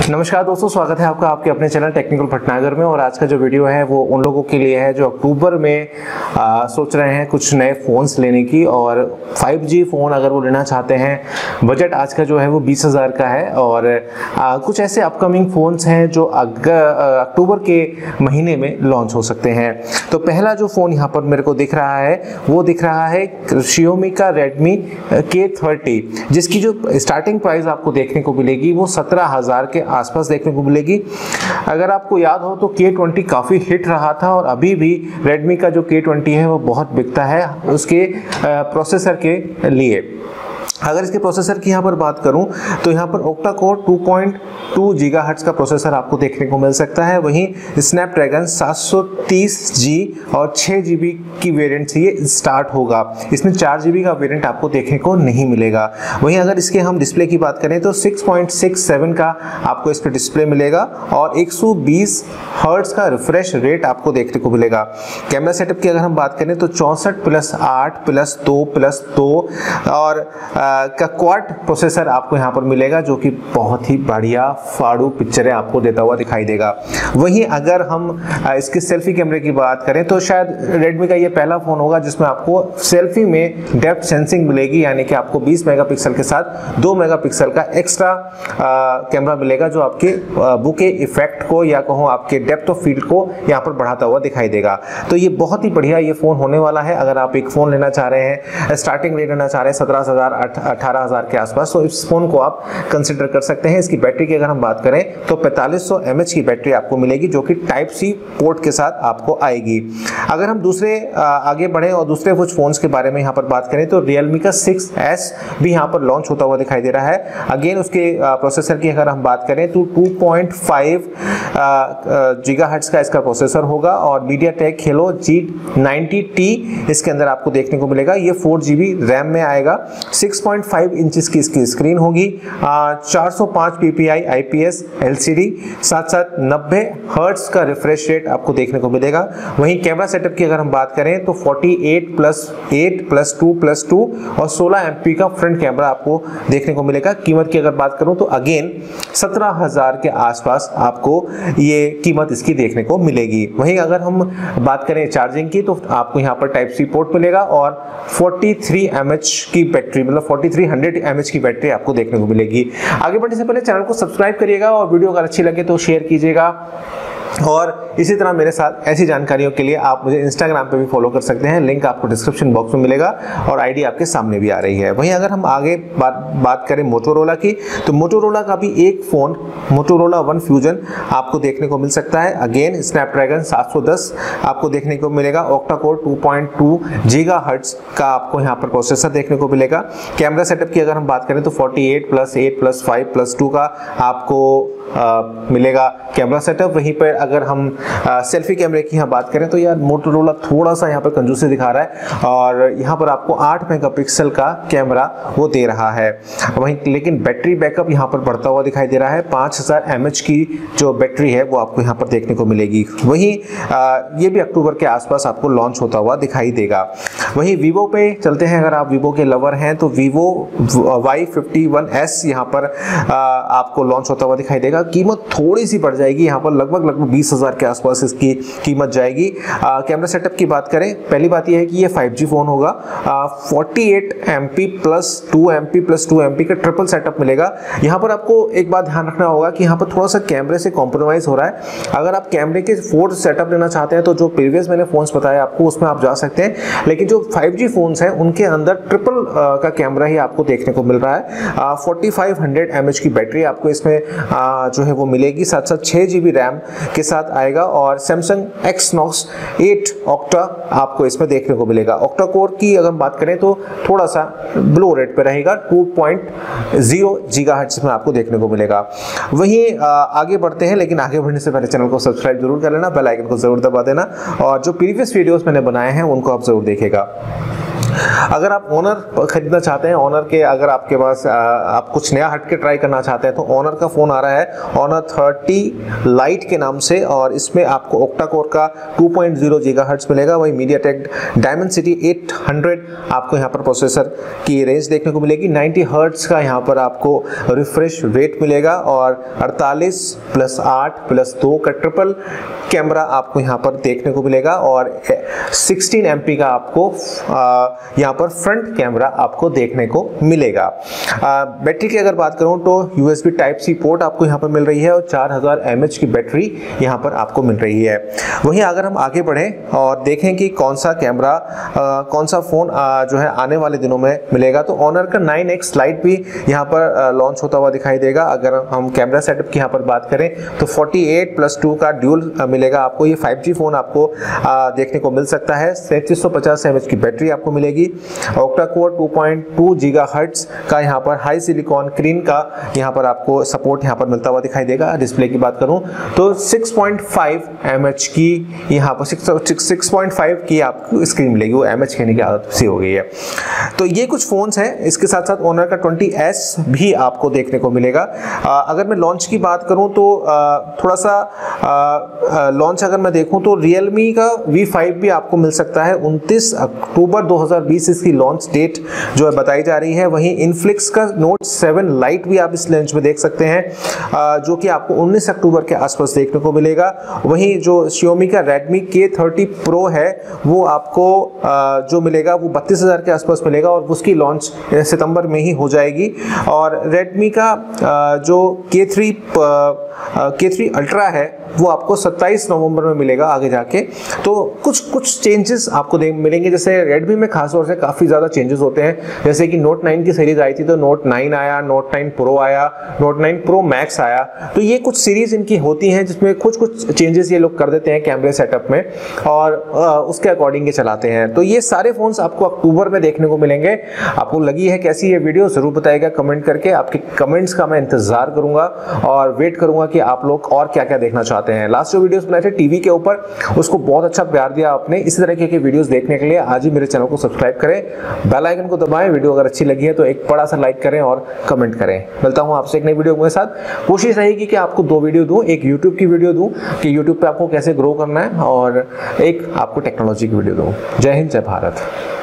नमस्कार दोस्तों, स्वागत है आपका आपके अपने चैनल टेक्निकल भटनागर में। और आज का जो वीडियो है वो उन लोगों के लिए है जो अक्टूबर में सोच रहे हैं कुछ नए फ़ोन्स लेने की, और 5G फ़ोन अगर वो लेना चाहते हैं। बजट आज का जो है वो 20,000 का है, और कुछ ऐसे अपकमिंग फ़ोन्स हैं जो अक्टूबर के महीने में लॉन्च हो सकते हैं। तो पहला जो फ़ोन यहाँ पर मेरे को दिख रहा है वो दिख रहा है Xiaomi का Redmi K30, जिसकी जो स्टार्टिंग प्राइस आपको देखने को मिलेगी वो 17,000 के आसपास देखने को मिलेगी। अगर आपको याद हो तो K20 काफ़ी हिट रहा था, और अभी भी Redmi का जो K20 है वो बहुत बिकता है उसके प्रोसेसर के लिए। अगर इसके प्रोसेसर की यहाँ पर बात करूँ तो यहाँ पर ओक्टा कोर 2.2 गीगाहर्ट्ज़ का प्रोसेसर आपको देखने को मिल सकता है। वहीं स्नैपड्रैगन 730G और 6GB की वेरिएंट से ये स्टार्ट होगा। इसमें 4GB का वेरिएंट आपको देखने को नहीं मिलेगा। वहीं अगर इसके हम डिस्प्ले की बात करें तो 6.67 का आपको इस पर डिस्प्ले मिलेगा, और 120 हर्ट्ज़ का रिफ्रेश रेट आपको देखने को मिलेगा। कैमरा सेटअप की अगर हम बात करें तो 64+8+2+2 और का क्वाड प्रोसेसर आपको यहाँ पर मिलेगा, जो कि बहुत ही बढ़िया फाड़ू पिक्चरें आपको देता हुआ दिखाई देगा। वहीं अगर हम इसके सेल्फी कैमरे की बात करें तो शायद Redmi का ये पहला फ़ोन होगा जिसमें आपको सेल्फी में डेप्थ सेंसिंग मिलेगी, यानी कि आपको 20 मेगापिक्सल के साथ 2 मेगापिक्सल का एक्स्ट्रा कैमरा मिलेगा, जो आपके बुके इफेक्ट को या कहूँ आपके डेप्थ ऑफ फील्ड को यहाँ पर बढ़ाता हुआ दिखाई देगा। तो ये बहुत ही बढ़िया ये फ़ोन होने वाला है। अगर आप एक फ़ोन लेना चाह रहे हैं, स्टार्टिंग रेट लेना चाह रहे हैं 17,000 18,000 के आसपास, तो इस फोन को आप कंसिडर कर सकते हैं। इसकी बैटरी की अगर हम बात करें तो 4500 mAh की बैटरी आपको मिलेगी, जो कि टाइप सी पोर्ट के साथ आपको आएगी। अगर हम दूसरे आगे बढ़े और दूसरे कुछ फोन्स के बारे में यहाँ पर बात करें तो Realme का 6S भी यहाँ पर लॉन्च होता हुआ दिखाई दे रहा है। अगेन उसके प्रोसेसर की अगर हम बात करें तो 2.5 गीगाहर्ट्ज़ का इसका प्रोसेसर होगा, और MediaTek Helio G90T इसके अंदर आपको देखने को मिलेगा। ये 4GB रैम में आएगा, 6.5 इंचेस की इसकी स्क्रीन होगी, 405 ppi IPS LCD, साथ साथ 90 हर्ट्ज का रिफ्रेश रेट आपको देखने को मिलेगा। वहीं कैमरा सेटअप की अगर हम बात करें तो 48+8+2+2 और 16 MP का फ्रंट कैमरा आपको देखने को मिलेगा। कीमत की अगर बात करूं तो अगेन 17,000 के आसपास आपको ये कीमत इसकी देखने को मिलेगी। वहीं अगर हम बात करें चार्जिंग की तो आपको यहाँ पर टाइप सी पोर्ट मिलेगा, और 43 mAh की बैटरी, मतलब 4300 mAh की बैटरी आपको देखने को मिलेगी। आगे बढ़ने से पहले चैनल को सब्सक्राइब करिएगा, और वीडियो अगर अच्छी लगे तो शेयर कीजिएगा। और इसी तरह मेरे साथ ऐसी जानकारियों के लिए आप मुझे इंस्टाग्राम पे भी फॉलो कर सकते हैं, लिंक आपको डिस्क्रिप्शन बॉक्स में मिलेगा, और आईडी आपके सामने भी आ रही है। वहीं अगर हम आगे बात करें मोटोरोला की, तो मोटोरोला का भी एक फ़ोन मोटोरोला वन फ्यूजन आपको देखने को मिल सकता है। अगेन स्नैपड्रैगन 710 आपको देखने को मिलेगा, ओक्टा कोर 2.2 गीगाहर्ट्ज़ का आपको यहाँ पर प्रोसेसर देखने को मिलेगा। कैमरा सेटअप की अगर हम बात करें तो 48+8+5+2 का आपको मिलेगा कैमरा सेटअप। वहीं पर अगर हम सेल्फी कैमरे की यहाँ बात करें तो यार मोटोरोला थोड़ा सा यहाँ पर कंजूसी दिखा रहा है, और यहाँ पर आपको 8 मेगापिक्सल का कैमरा वो दे रहा है। वहीं लेकिन बैटरी बैकअप यहाँ पर बढ़ता हुआ दिखाई दे रहा है, 5000 mAh की जो बैटरी है वो आपको यहाँ पर देखने को मिलेगी। वहीं ये भी अक्टूबर के आसपास आपको लॉन्च होता हुआ दिखाई देगा। वहीं वीवो पे चलते हैं। अगर आप वीवो के लवर हैं तो वीवो Y51s यहाँ पर आपको लॉन्च होता हुआ दिखाई देगा। कीमत थोड़ी सी बढ़ जाएगी, यहाँ पर लगभग 20,000 के आसपास इसकी कीमत जाएगी। कैमरा सेटअप की बात करें, पहली बात यह है कि ये 5G फोन होगा। 48 MP plus 2 MP plus 2 MP का ट्रिपल सेटअप मिलेगा। यहाँ पर आपको एक बात ध्यान रखना होगा कि यहाँ पर थोड़ा सा कैमरे से कॉम्प्रोमाइज़ हो रहा है। अगर आप कैमरे के 4 सेटअप लेना चाहते हैं तो जो प्रीवियस मैंने फोन्स बताए आपको उसमें आप जा सकते हैं, लेकिन जो 5G फोन्स हैं उनके अंदर ट्रिपल का कैमरा ही आपको देखने को मिल रहा है। 4500 mAh की बैटरी आपको इसमें जो है वो मिलेगी, साथ साथ 6GB रैम के साथ आएगा, और Samsung Exynos 8 ऑक्टा आपको इसमें देखने को मिलेगा। ऑक्टा कोर की अगर बात करें तो थोड़ा सा ब्लो रेट पे रहेगा, 2.0 गीगाहर्ट्ज़ में आपको देखने को मिलेगा। वहीं आगे बढ़ते हैं, लेकिन आगे बढ़ने से पहले चैनल को सब्सक्राइब जरूर कर लेना, बेल आइकन को जरूर दबा देना, और जो प्रीवियस वीडियोस मैंने बनाए हैं उनको आप जरूर देखिएगा। अगर आप ऑनर खरीदना चाहते हैं, ऑनर के अगर आपके पास आप कुछ नया हट के ट्राई करना चाहते हैं तो ऑनर का फ़ोन आ रहा है ऑनर 30 लाइट के नाम से, और इसमें आपको ऑक्टा कोर का 2.0 गीगाहर्ट्ज़ मिलेगा। वही मीडियाटेक डायमेंसिटी 800 आपको यहाँ पर प्रोसेसर की रेंज देखने को मिलेगी। 90 हर्ट्ज़ का यहाँ पर आपको रिफ्रेश रेट मिलेगा, और 48 + 8 + 2 का ट्रिपल कैमरा आपको यहाँ पर देखने को मिलेगा, और 16 MP का आपको यहाँ पर फ्रंट कैमरा आपको देखने को मिलेगा। बैटरी की अगर बात करूँ तो USB Type-C पोर्ट आपको यहाँ पर मिल रही है, और 4000 mAh की बैटरी यहाँ पर आपको मिल रही है। वहीं अगर हम आगे बढ़ें और देखें कि कौन सा कैमरा कौन सा फ़ोन जो है आने वाले दिनों में मिलेगा, तो ऑनर का 9X लाइट भी यहाँ पर लॉन्च होता हुआ दिखाई देगा। अगर हम कैमरा सेटअप की यहाँ पर बात करें तो 48+2 का ड्यूल मिलेगा आपको। ये 5G फ़ोन आपको देखने को मिल सकता है। 3350 mAh की बैटरी आपको मिलेगी। ऑक्टा कोर 2.2 गीगाहर्ट्ज़ का यहाँ पर हाई सिलिकॉन क्रीन का यहाँ पर आपको सपोर्ट यहाँ पर मिलता हुआ दिखाई देगा। डिस्प्ले की बात करूँ तो 6.5 mAh की यहाँ पर 6.5 की आपको स्क्रीन मिलेगी। वो mAh कहने की आदत सी हो गई है। तो ये कुछ फ़ोन्स हैं। इसके साथ साथ ऑनर का 20S भी आपको देखने को मिलेगा। अगर मैं लॉन्च की बात करूँ तो थोड़ा सा लॉन्च अगर मैं देखूँ तो रियलमी का V5 भी आपको मिल सकता है। 29 अक्टूबर 2020 इसकी लॉन्च डेट जो है बताई जा रही है। वहीं इनफ्लिक्स का Note 7 लाइट भी आप इस लॉन्च में देख सकते हैं, जो कि आपको 19 अक्टूबर के आसपास देखने को मिलेगा। वहीं जो Xiaomi का Redmi K30 Pro है वो आपको जो मिलेगा वो 32,000 के आसपास मिलेगा, और उसकी लॉन्च सितंबर में ही हो जाएगी। और Redmi का जो K3 Ultra है वो आपको 27 नवंबर में मिलेगा आगे जाके। तो कुछ चेंजेस आपको मिलेंगे। जैसे Redmi में खास तौर से काफ़ी ज़्यादा चेंजेस होते हैं, जैसे कि Note 9 की सीरीज आई थी तो Note 9 आया, Note 9 Pro आया, Note 9 Pro Max आया। तो ये कुछ सीरीज इनकी होती हैं जिसमें कुछ चेंजेस ये लोग कर देते हैं कैमरे सेटअप में, और उसके अकॉर्डिंग ये चलाते हैं। तो ये सारे फ़ोन्स आपको अक्टूबर में देखने को मिलेंगे। आपको लगी है कैसी ये वीडियो ज़रूर बताइएगा कमेंट करके। आपके कमेंट्स का मैं इंतज़ार करूँगा और वेट करूँगा कि आप लोग और क्या क्या देखना चाहते हैं। लास्ट जो वीडियोस बनाए थे टीवी के ऊपर उसको बहुत अच्छा प्यार दिया आपने। इसी तरह के वीडियोस देखने के लिए आज ही मेरे चैनल को सब्सक्राइब करें, बेल आइकन को दबाएं। वीडियो अगर अच्छी लगी है तो एक बड़ा सा लाइक करें और कमेंट करें। मिलता हूं आपसे एक नई वीडियो के साथ। कोशिश रहेगी कि आपको 2 वीडियो दूं, एक यूट्यूब की वीडियो दूं कि यूट्यूब पे आपको कैसे ग्रो करना है, और एक आपको टेक्नोलॉजी की वीडियो दूं। जय हिंद, जय भारत।